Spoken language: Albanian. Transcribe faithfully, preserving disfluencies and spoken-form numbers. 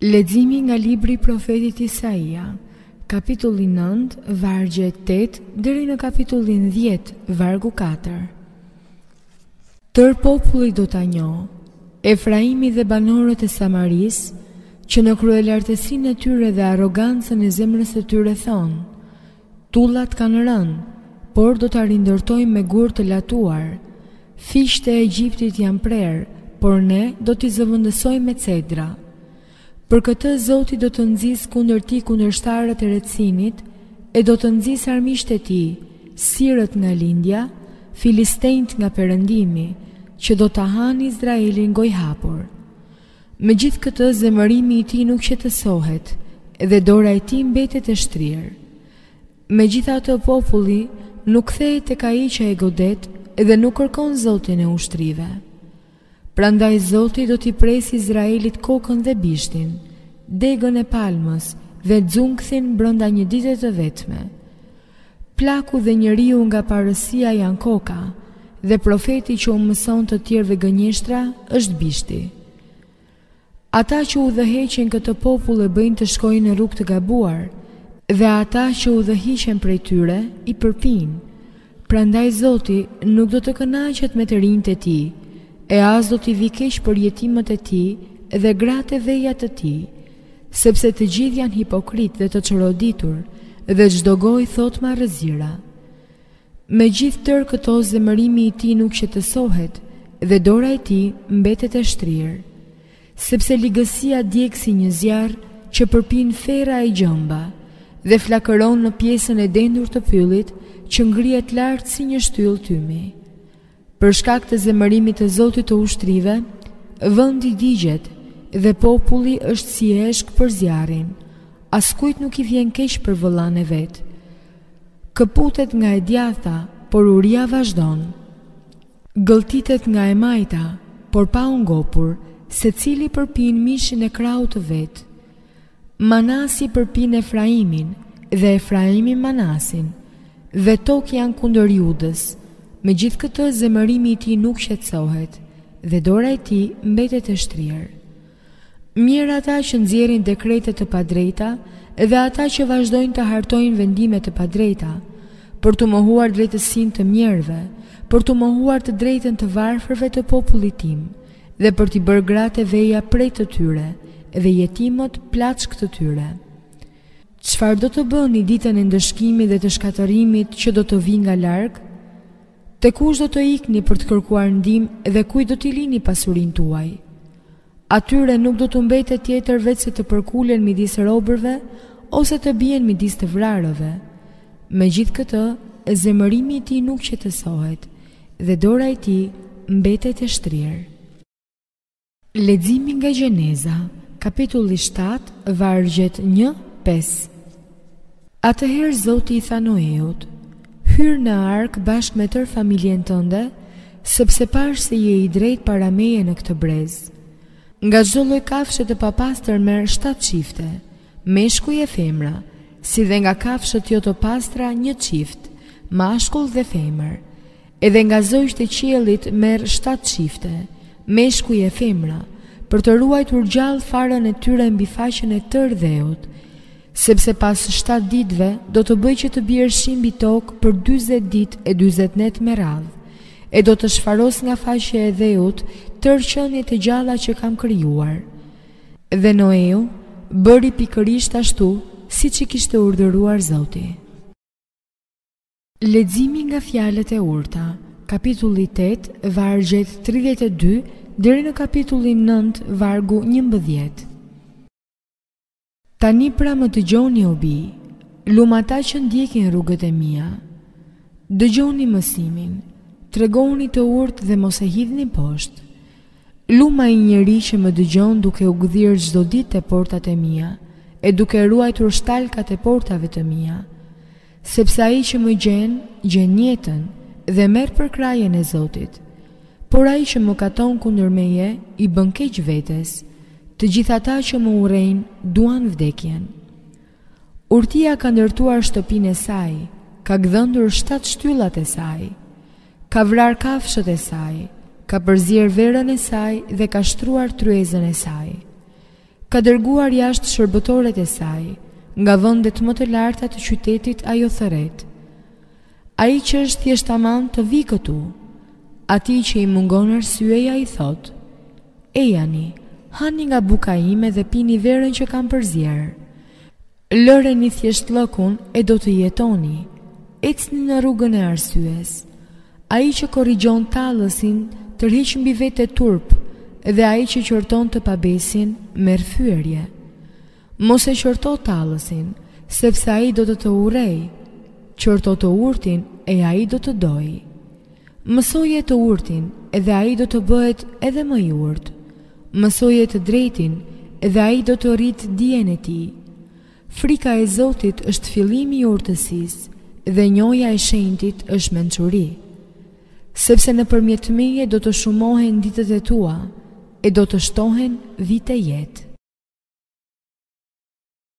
Leximi nga libri i profetit Isaia, kapitulli nënt, vargje tetë deri në kapitullin dhjetë, vargu katër. Tër populli do ta njohë, Efraimi dhe banorët e Samaris, që në kryelartësinë e tyre dhe arrogancën e zemrës së tyre thonë: tullat kanë rënë, por do ta rindërtojmë me gur të latuar. Fisht e Egjiptit janë prerë, por ne do t'i zëvendësojmë me cedra. Për këtë Zoti do të nxjisë kundër ti kundërshtarët e Recinit, e do të nxjisë armiqtë e tij, sirët nga lindja, filistejnët nga perëndimi, që do ta hanë Izraelin gojë hapur. Megjithë këtë, zemërimi i tij nuk qetësohet, dhe dora e tij mbetet e shtrirë. Megjithatë, populli nuk kthehet tek ai që e godet dhe nuk kërkon Zotin e ushtrive. Prandaj Zoti do t'i presë Izraelit kokën dhe bishtin, degën e palmës dhe xunkthsin brenda një dite të vetme. Plaku dhe njeriu nga parësia janë koka, dhe profeti që u mëson të tjerëve gënjeshtra është bishti. Ata që udhëheqin këtë popull e bëjnë të shkojnë në rrugë të gabuar, dhe ata që udhëhiqen prej tyre i përpinë. Prandaj Zoti nuk do të kënaqet me të rinjtë e tij, e as do t'i vi keq për jetimët e tij dhe gratë e vejat të tij, sepse të gjithë janë hipokrit dhe të çoroditur, dhe çdo gojë thot marrëzira. Megjithë tërë këto, zemërimi i tij nuk qetësohet, dhe dora e tij mbetet e shtrirë, sepse ligësia djeg si një zjarr që përpin ferra e gjëmba, dhe flakëron në pjesën e dendur të pyllit që ngrihet lart si një shtyllë tymi. Për shkak të zemërimit të Zotit të ushtrive, vendi digjet dhe populli është si eshk për zjarrin. Askujt nuk i vjen keq për vëllain e vet. Këputet nga e djatha, por uria vazhdon. Gëlltitet nga e majta, por pa u ngopur, secili përpin mishin e kraut të vet. Manasi përpin Efraimin dhe Efraimi Manasin, dhe tokë janë kundër Judës. Megjithë këtë, zemërimi i tij nuk qetësohet, dhe dora e tij mbetet e shtrirë. Mirë ata që nxjerrin dekrete të padrejta dhe ata që vazhdojnë të hartojnë vendime të padrejta, për të mohuar drejtësinë të mjerëve, për të mohuar të drejtën të varfërve të popullit tim, dhe për t'i bërë gratë e veja prej të tyre dhe jetimët plaçk të tyre. Çfarë do të bëni ditën e ndëshkimit dhe të shkatërimit që do të vijë nga larg? Te kush do të ikni për të kërkuar ndihmë dhe kujt do t'i lini pasurinë tuaj? Atyre nuk do të mbetet tjetër veç se të përkulen midis robërve ose të bien midis të vrarëve. Megjithë këtë, zemërimi i tij nuk qetësohet dhe dora e tij mbetet e shtrirë. Leximi nga Gjeneza, kapitulli shtatë, vargjet një pesë. Atëherë Zoti i tha Noeut: hyr në ark bashkë me tërë familjen tënde, sepse pash se je i drejt para meje në këtë brez. Nga çdo lloj kafshë të papastër merr shtatë çifte, meshkuj e femra, si dhe nga kafshët jo të pastra një çift, mashkull dhe femër. Edhe nga zogjt e qiellit merr shtatë çifte, meshkuj e femra, për të ruajtur gjallë farën e tyre mbi faqen e tërë dheut, sepse pas shtatë ditëve do të bëj që të bjerë shi mbi tokë për dyzet ditë e dyzet net me radhë, e do të shfaros nga faqja e dheut tërë qeniet e gjalla që kam krijuar. Dhe Noeu bëri pikërisht ashtu siç i kishte urdhëruar Zoti. Leximi nga Fjalët e Urta, kapitulli tetë, vargjet tridhjetë e dy deri në kapitullin nëntë, vargu njëmbëdhjetë. Tani pra më dëgjoni o bi, lum ata që ndjekin rrugët e mia. Dëgjoni mësimin, tregoni të urtë dhe mos e hidhni poshtë. Luma i njeri që më dëgjon duke u gdhirë çdo ditë te portat e mia, e duke ruajtur shtalkat e portave të mia, sepse ai që më gjen, gjen jetën dhe merr për krajen e Zotit. Por ai që më katon kundër meje i bën keq vetes. Të gjithë ata që më urrejnë duan vdekjen. Urtia ka ndërtuar shtëpinë e saj, ka gdhëndur shtatë shtyllat e saj, ka vrar kafshët e saj, ka përzier verën e saj dhe ka shtruar tryezën e saj. ka dërguar jashtë shërbëtoret e saj, nga vendet më të larta të qytetit ajo thëret. Ai që është thjesht tamam të vi këtu, atij që i mungon arsyeja i thot: "Ejani, hani nga buka ime dhe pini verën që kam përzier. Lëreni thjesht lëkun e do të jetoni. Ecni në rrugën e arsyes." Ai që korrigjon tallësin tërheq mbi vete turp, dhe ai që qorton të pabesin merr fyerje. Mos e qorto tallësin, sepse ai do të të urrej. Qorto të urtin e ai do të doj. Mësoje të urtin, edhe ai do të bëhet edhe më i urt. Mësoje të drejtin, edhe ai do të rrit dijen e tij. Frika e Zotit është fillimi i urtësisë, dhe njohja e shenjtit është mençuri. Sepse nëpërmjet meje do të shumohen ditët e tua, e do të shtohen vite jetë.